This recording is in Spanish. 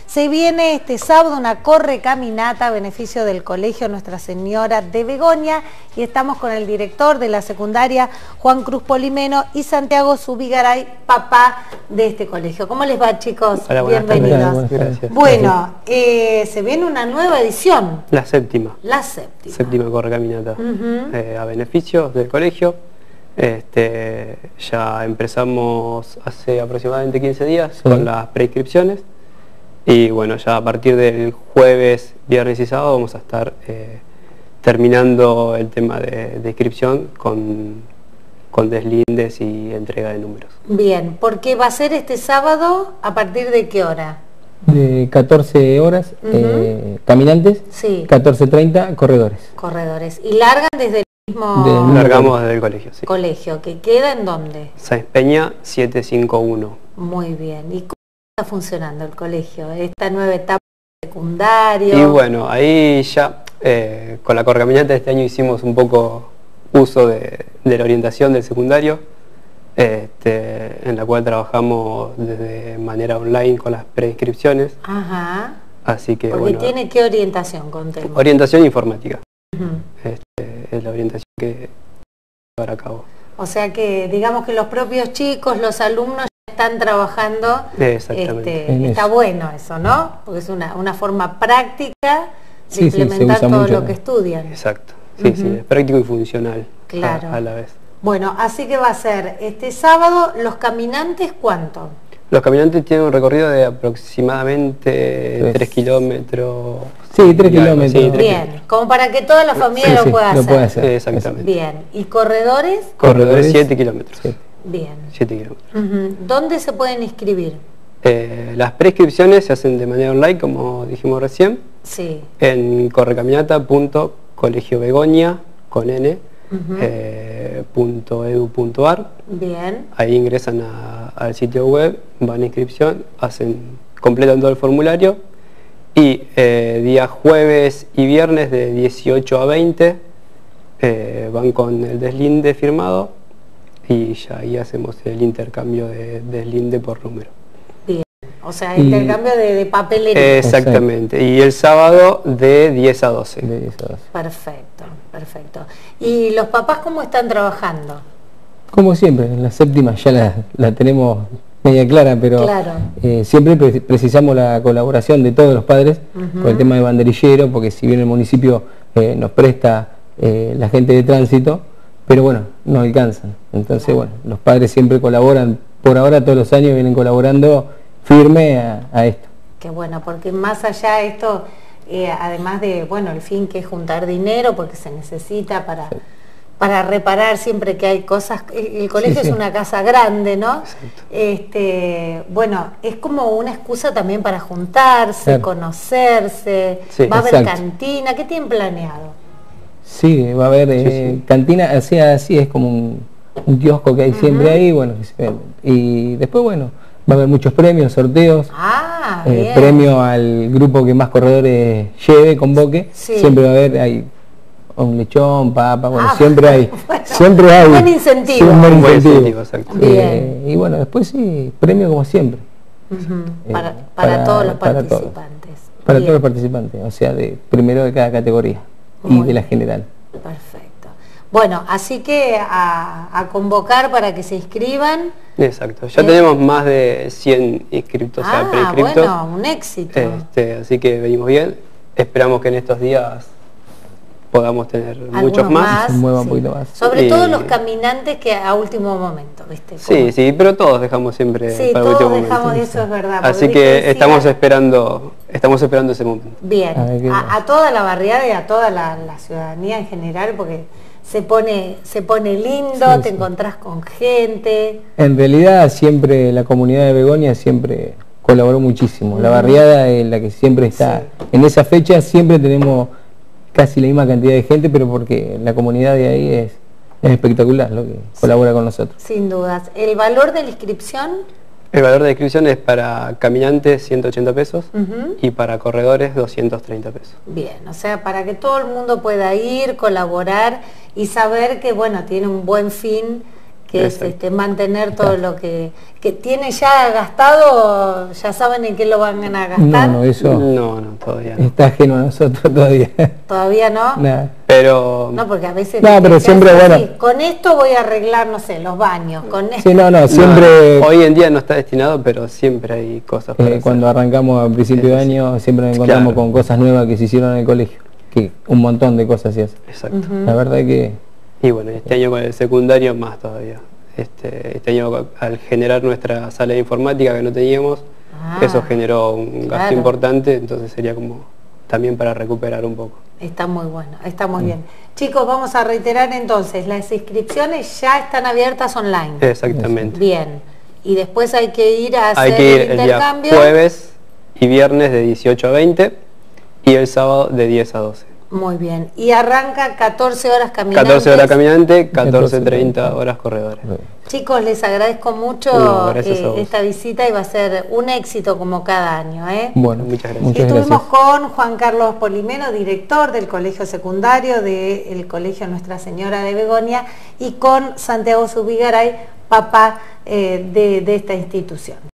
Se viene este sábado una correcaminata a beneficio del Colegio Nuestra Señora de Begoña y estamos con el director de la secundaria, Juan Cruz Polimeno, y Santiago Zubigaray, papá de este colegio. ¿Cómo les va, chicos? Hola, bienvenidos. Gracias. Bueno, se viene una nueva edición. La séptima. La séptima. Séptima correcaminata a beneficio del colegio. Ya empezamos hace aproximadamente 15 días con las preinscripciones. Y bueno, ya a partir del jueves, viernes y sábado vamos a estar terminando el tema de inscripción con deslindes y entrega de números. Bien, porque va a ser este sábado, ¿a partir de qué hora? De 14 horas, caminantes, Sí. 14:30, corredores. Corredores. ¿Y largan desde el mismo Largamos desde el colegio, sí. colegio? ¿Que queda en dónde? Sáenz Peña 751. Muy bien. ¿Y cómo está funcionando el colegio? Esta nueva etapa secundaria. Y bueno, ahí ya con la correcaminata de este año hicimos un poco uso de la orientación del secundario, en la cual trabajamos de manera online con las preinscripciones. Ajá. Así que Porque bueno, tiene qué orientación, contemos. orientación informática. Ujú. Es la orientación que llevar a cabo. O sea que digamos que los propios chicos, los alumnos ya están trabajando. Exactamente. Está bueno eso, ¿no? Porque es una forma práctica de Sí, se implementar usa todo mucho, lo que estudian. Exacto. Sí, sí, es práctico y funcional Claro. a la vez. Bueno, así que va a ser este sábado. ¿Los caminantes cuánto? Los caminantes tienen un recorrido de aproximadamente 3 kilómetros. Sí, 3 y algo, kilómetros. sí, 3 Bien, como para que toda la familia lo pueda hacer. Lo puede hacer. Exactamente. Bien, ¿y corredores? Corredores 7 kilómetros. Sí. Bien. 7 kilómetros. ¿Dónde se pueden inscribir? Las preinscripciones se hacen de manera online, como dijimos recién, Sí. en correcaminata.colegiobegoña, con n, .edu.ar. Bien. Ahí ingresan al sitio web, van a inscripción, completan todo el formulario y día jueves y viernes de 18 a 20 van con el deslinde firmado y ya ahí hacemos el intercambio de deslinde por número. Bien. O sea, intercambio de papelería. Exactamente. Y el sábado de 10 a 12. De 10 a 12. Perfecto, perfecto. ¿Y los papás cómo están trabajando? Como siempre, la séptima ya la tenemos media clara, pero Claro. Siempre precisamos la colaboración de todos los padres por el tema de banderillero, porque si bien el municipio nos presta la gente de tránsito, pero bueno, no alcanzan. Entonces, bueno, los padres siempre colaboran, por ahora todos los años vienen colaborando firme a esto. Qué bueno, porque más allá de esto, además de, bueno, el fin que es juntar dinero, porque se necesita para reparar siempre que hay cosas. El colegio Sí, sí. es una casa grande, ¿no? Exacto. Bueno, es como una excusa también para juntarse, Claro. conocerse. Sí, va a haber exacto. cantina. ¿Qué tienen planeado? Sí, va a haber cantina, así es como un kiosco que hay siempre ahí, bueno, que se vende. Y después, bueno, va a haber muchos premios, sorteos, Ah, bien. premio al grupo que más corredores lleve, convoque, Sí. siempre va a haber, hay un lechón, papa, bueno, Ah, siempre hay, bueno, siempre hay. buen incentivo. Sí, un buen Un buen incentivo. incentivo, exacto. Bien. Y bueno, después sí, premio como siempre. Para todos los para todos. participantes. Para Bien. todos los participantes, o sea, primero de cada categoría Muy y de la bien. general. Perfecto. Bueno, así que a convocar para que se inscriban. Exacto. Ya tenemos más de 100 inscriptos, o sea, preinscriptos. Bueno, un éxito. Así que venimos bien. Esperamos que en estos días podamos tener muchos Algunos más. Se mueva un poquito más. Sobre Y- todo los caminantes que a último momento, ¿viste? Sí, sí, pero todos dejamos siempre Sí, para el todos último dejamos, momento. eso es verdad. Así porque que decía- estamos esperando ese momento. Bien, A ver qué a toda la barriada y a toda la ciudadanía en general, porque se pone lindo, Sí, te sí. encontrás con gente. En realidad siempre la comunidad de Begoña siempre colaboró muchísimo. La barriada es la que siempre está. En esa fecha siempre tenemos casi la misma cantidad de gente, pero porque la comunidad de ahí es espectacular lo que colabora con nosotros. Sin dudas. ¿El valor de la inscripción? El valor de inscripción es para caminantes 180 pesos Ujú. y para corredores 230 pesos. Bien, o sea, para que todo el mundo pueda ir, colaborar y saber que, bueno, tiene un buen fin, que es mantener todo lo que tiene ya gastado. ¿Ya saben en qué lo van a gastar? No, eso No, todavía no. está ajeno a nosotros todavía. ¿Todavía no? Nada. Pero... No, porque a veces... No, pero siempre, bueno... Sí, con esto voy a arreglar, no sé, los baños. Con esto. Sí, no, siempre... hoy en día no está destinado, pero siempre hay cosas para hacer. Cuando arrancamos a principio de año, siempre nos encontramos con cosas nuevas que se hicieron en el colegio. Que un montón de cosas se hacen. Exacto. La verdad es que... Y bueno, este año con el secundario más todavía. Este año al generar nuestra sala de informática que no teníamos, eso generó un gasto importante, entonces sería como también para recuperar un poco. Está muy bueno, está muy bien. Chicos, vamos a reiterar entonces, las inscripciones ya están abiertas online. Exactamente. Bien, y después hay que ir a hacer el intercambio. Día jueves y viernes de 18 a 20 y el sábado de 10 a 12. Muy bien, y arranca 14 horas caminantes. 14 horas caminante, 14:30 horas corredores. Chicos, les agradezco mucho esta visita y va a ser un éxito como cada año. Bueno, muchas gracias. Estuvimos con Juan Carlos Polimeno, director del Colegio Secundario del Colegio Nuestra Señora de Begoña, y con Santiago Zubigaray, papá de esta institución.